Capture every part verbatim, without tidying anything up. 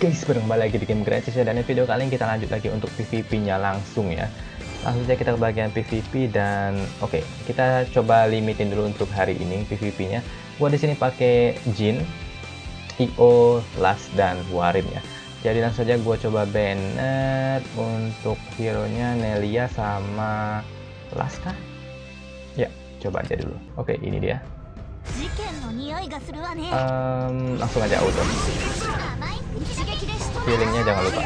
guys, berkembali lagi di game gratis ya, dan di video kali ini kita lanjut lagi untuk P V P nya langsung ya. Langsung saja kita ke bagian P V P dan oke, okay, kita coba limitin dulu untuk hari ini P V P nya. Gua di sini pakai Jin, I O, Last dan Warim ya. Jadi langsung saja gua coba Bennett untuk hero nya Nelia sama Last kah? Ya, coba aja dulu. Oke, okay, ini dia. Um, langsung aja auto. Healingnya jangan lupa.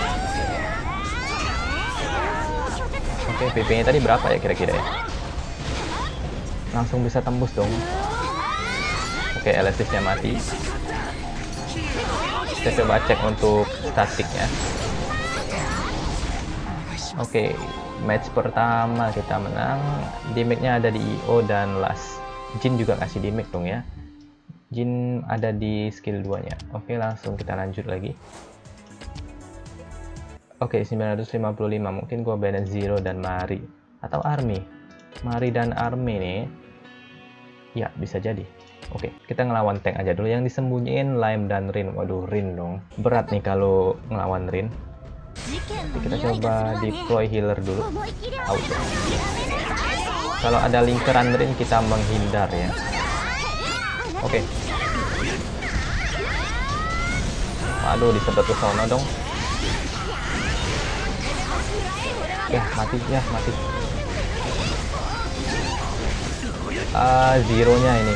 Oke, P P nya tadi berapa ya kira-kira ya? Langsung bisa tembus dong. Oke, elastisnya mati. Kita coba cek untuk statiknya. Oke, match pertama kita menang. Damage-nya ada di I O dan Last. Jin juga ngasih damage dong ya. Jin ada di skill dua nya. Oke, langsung kita lanjut lagi. Oke, sembilan ratus lima puluh lima. Mungkin gua banned Zero dan Mari atau Army. Mari dan Army nih. Ya, bisa jadi. Oke, kita ngelawan tank aja dulu. Yang disembunyiin Lime dan Rin. Waduh, Rin dong. Berat nih kalau ngelawan Rin. Oke, kita coba deploy healer dulu. Auto. Kalau ada lingkaran Rin kita menghindar ya. Oke. Waduh, disedot ke sana dong. Ya, mati ya, mati. Ah, Zero-nya ini.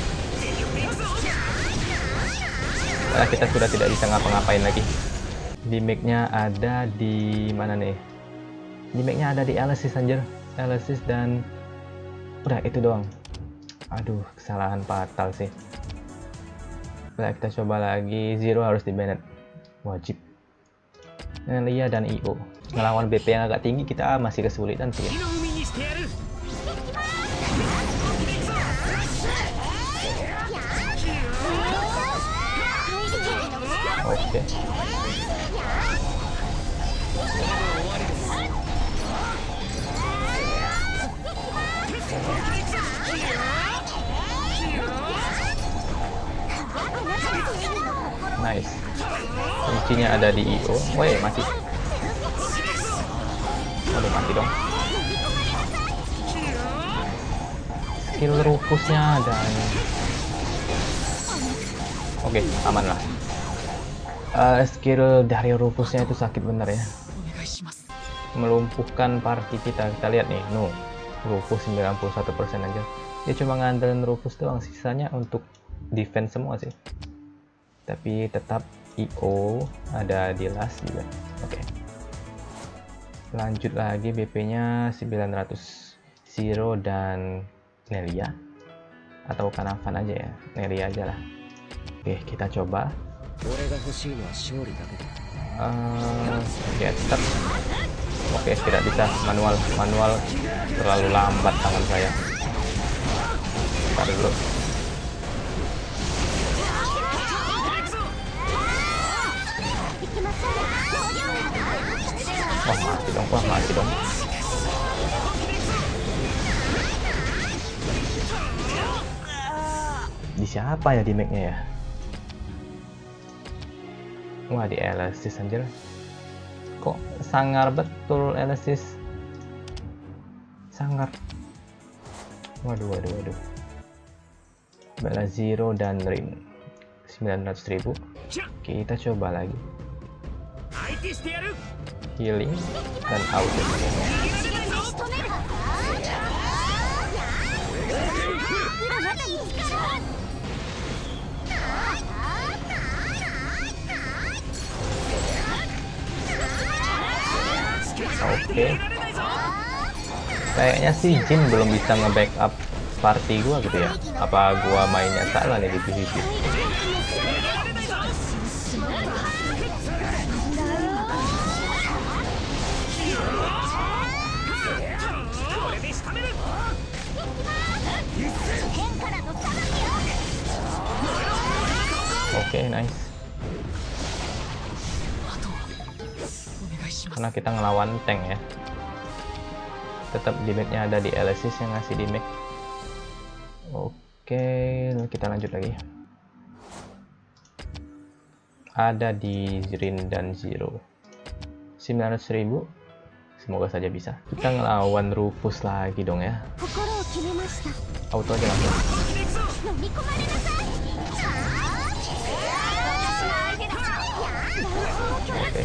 Nah, kita sudah tidak bisa ngapa-ngapain lagi. Damage-nya ada di mana nih? Damage-nya ada di Elysis anjir. Elysis dan udah itu doang. Aduh, kesalahan fatal sih. Nah, kita coba lagi. Zero harus di banned. Wajib. Nelia dan I O. Ngelawan B P yang agak tinggi kita masih kesulitan sih ya. Oke. Nice. Kuncinya ada di I O. Woi, mati. Waduh, mati dong. Skill Rufusnya ada. Oke, aman lah. Uh, skill dari Rufusnya itu sakit bener ya. Melumpuhkan party kita. Kita lihat nih, no. Rufus sembilan puluh satu persen aja. Dia cuma ngandelin Rufus doang, sisanya untuk defense semua sih. Tapi tetap I O ada di Last juga. Oke. Okay. Lanjut lagi, B P-nya sembilan ratus. Zero dan Nelia. Atau Kanavan aja ya. Nelia aja lah. Oke, kita coba. Uh, get stuck. Oke, tidak bisa manual. Manual terlalu lambat tangan saya. Bentar dulu. Wah, mati dong, wah mati dong. Di siapa ya damage-nya ya? Wah, di Elysis anjir. Kok sangar betul Elysis. Sangar. Waduh, waduh, waduh. Bala Zero dan Rin. sembilan ratus ribu. Kita coba lagi. Healing dan auto. Oke. Kayaknya sih Jin belum bisa nge-backup party gua gitu ya. Apa gua mainnya salah nih di P V P? Oke, okay, nice. Karena kita ngelawan tank ya. Tetap damage-nya ada di Elysis yang ngasih damage. Oke, okay, kita lanjut lagi. ada di Rin dan Zero. sembilan ratus ribu. Semoga saja bisa. Kita ngelawan Rufus lagi dong ya. Auto aja langsung. Oke.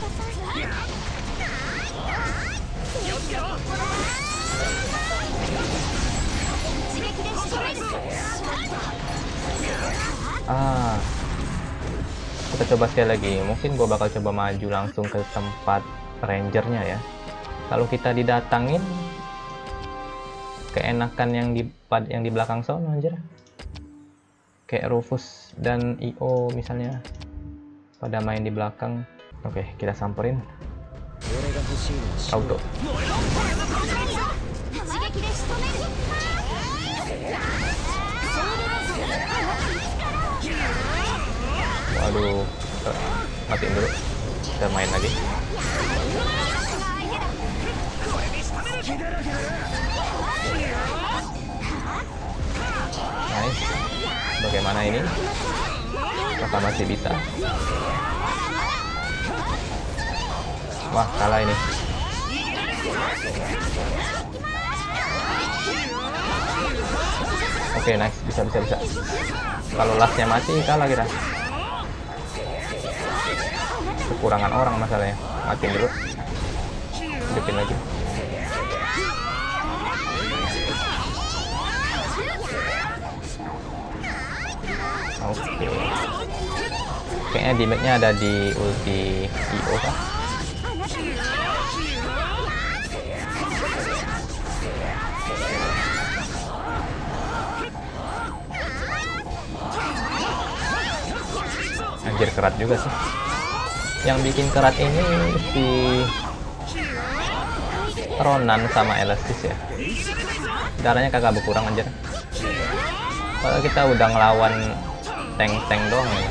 Ah, kita coba sekali lagi. Mungkin gua bakal coba maju langsung ke tempat rangernya ya. Kalau kita didatangin, keenakan yang di yang di belakang sono anjir. Kayak Rufus dan I O misalnya pada main di belakang. Oke, kita samperin. Auto. Waduh, matiin dulu. Kita main lagi. Nice. Bagaimana ini? Apakah masih bisa? Wah, kalah ini. Oke, nice. Bisa, bisa, bisa. Kalau lastnya mati, kalah kita. Kekurangan orang masalahnya. Matiin dulu. Hidupin lagi. Oke. Kayaknya damage-nya ada di ulti I O kah? Anjir, kerat juga sih. Yang bikin kerat ini si Ronan sama Elastis ya. Darahnya kagak berkurang anjir. Kalau kita udah ngelawan tank-tank doang ya.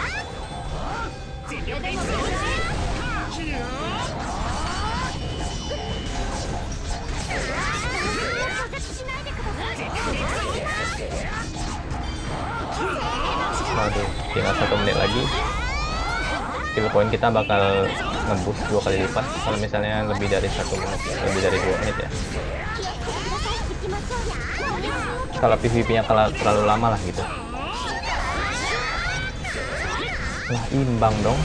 Waduh, tinggal satu menit lagi. Skill point kita bakal ngeboost dua kali lipat kalau misalnya lebih dari satu menit, lebih dari dua menit ya. Kalau P V P-nya terlalu lama lah gitu. Lah, imbang dong.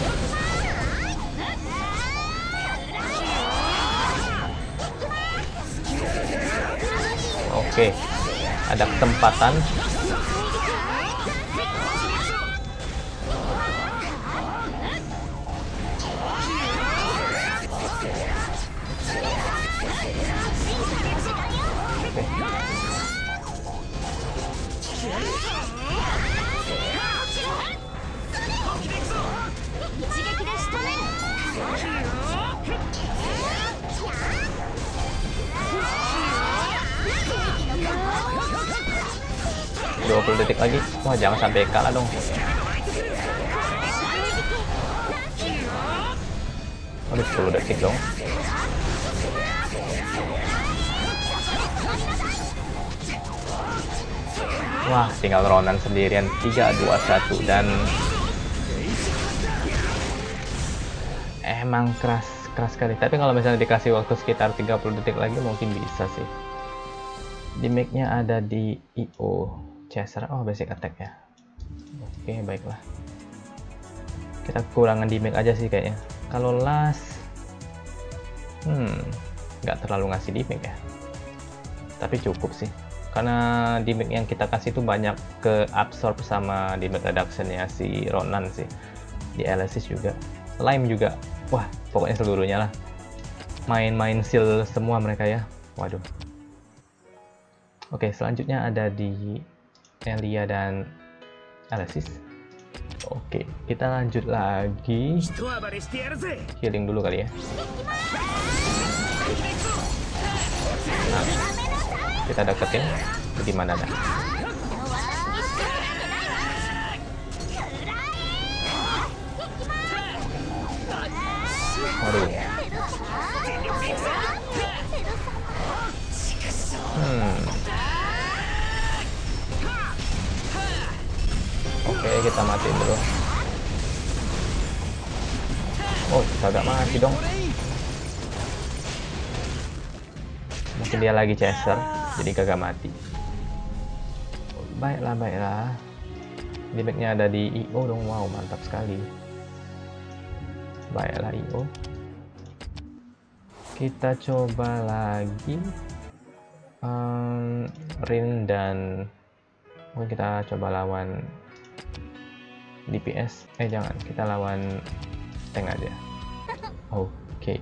Oke, ada kesempatan. dua puluh detik lagi. Wah, jangan sampai kalah dong. Aduh, sepuluh detik dong. Wah, tinggal Ronan sendirian. Tiga, dua, satu. Dan emang keras keras sekali. Tapi kalau misalnya dikasih waktu sekitar tiga puluh detik lagi mungkin bisa sih. Damage-nya ada di I O Chaser. Oh, basic attack ya. Oke, baiklah. Kita kekurangan damage aja sih kayaknya. Kalau last hmm nggak terlalu ngasih damage ya, tapi cukup sih karena damage yang kita kasih itu banyak ke absorb sama damage reduction-nya si Ronan sih. Di Elastis juga, Lime juga. Wah, pokoknya seluruhnya lah. Main-main seal semua mereka ya. Waduh. Oke, selanjutnya ada di Elia dan Elastis. Oke, kita lanjut lagi. Healing dulu kali ya. Nah, kita deketin. Di mana dah? Waduh. Hmm. Oke, kita matiin dulu. Oh, kagak mati dong. Mungkin dia lagi chaser, jadi kagak mati. Baiklah, baiklah. Damage-nya ada di I O dong. Wow, mantap sekali. Baiklah I O. Kita coba lagi um, Rin dan mungkin kita coba lawan D P S. Eh jangan, kita lawan tank aja. Oke. Okay.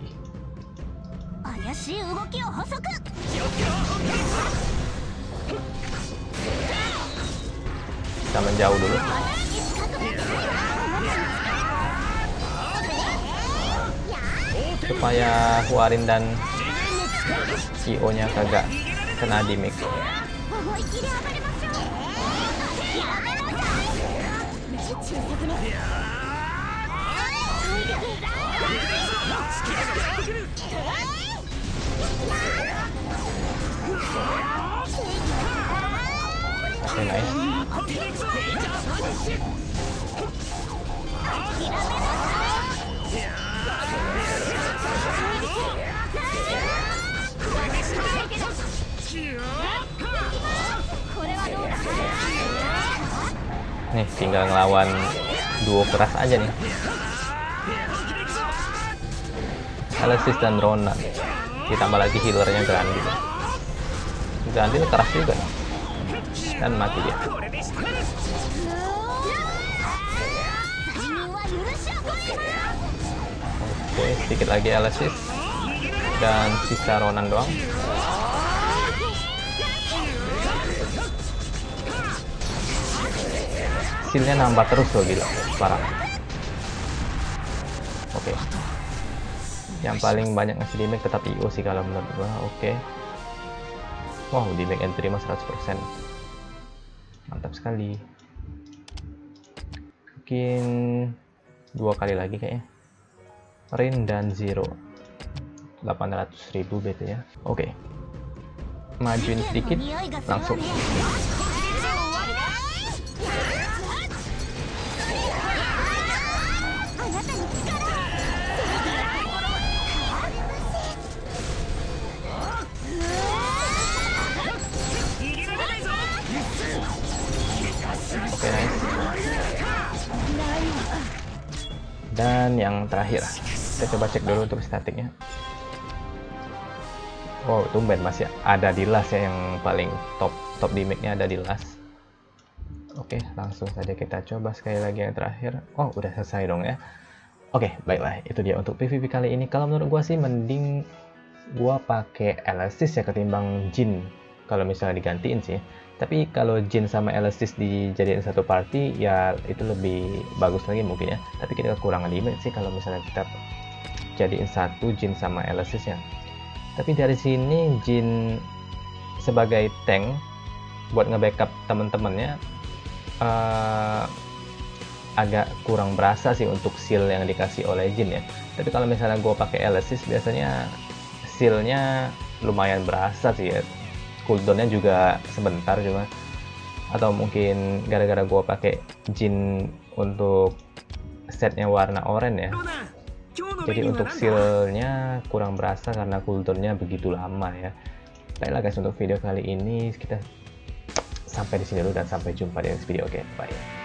Kita menjauh dulu supaya Huarin dan I O nya kagak kena damage. Oke, okay, nice. Nih, tinggal ngelawan duo keras aja nih. Alexis dan Ronan. Ditambah lagi healernya Grandil. Grandil keras juga. Dan mati dia. Oke, sedikit lagi Alexis. Dan sisa Ronan doang. Skillnya nambah terus loh, gila, parah. Oke, yang paling banyak ngasih damage tetap I O sih kalau menurut gua. Oke, wow, damage yang terima seratus persen, mantap sekali. Mungkin dua kali lagi kayaknya, Rin dan Zero, delapan ratus ribu B T ya. Oke, majuin sedikit langsung. Oke, nice. Dan yang terakhir, kita coba cek dulu untuk statiknya. Wow, tumben masih ada di last ya, yang paling top top damage-nya ada di last. Oke, langsung saja kita coba sekali lagi yang terakhir. Oh, udah selesai dong ya. Oke, baiklah, itu dia untuk P V P kali ini. Kalau menurut gua sih mending gua pakai Alexis ya ketimbang Jhin kalau misalnya digantiin sih. Tapi kalau Jhin sama Alexis dijadiin satu party ya itu lebih bagus lagi mungkin ya. Tapi kita kekurangan damage sih kalau misalnya kita jadiin satu Jhin sama Alexis ya. Tapi dari sini Jhin sebagai tank buat nge-backup temen-temennya uh, agak kurang berasa sih untuk seal yang dikasih oleh Jhin ya. Tapi kalau misalnya gue pakai Alexis biasanya sealnya lumayan berasa sih ya. Cooldownnya juga sebentar cuma, atau mungkin gara-gara gue pakai Jhin untuk setnya warna oranye ya, jadi untuk sealnya kurang berasa karena cooldownnya begitu lama ya. Baiklah guys, untuk video kali ini kita sampai di sini dulu dan sampai jumpa di next video. Oke, okay, bye.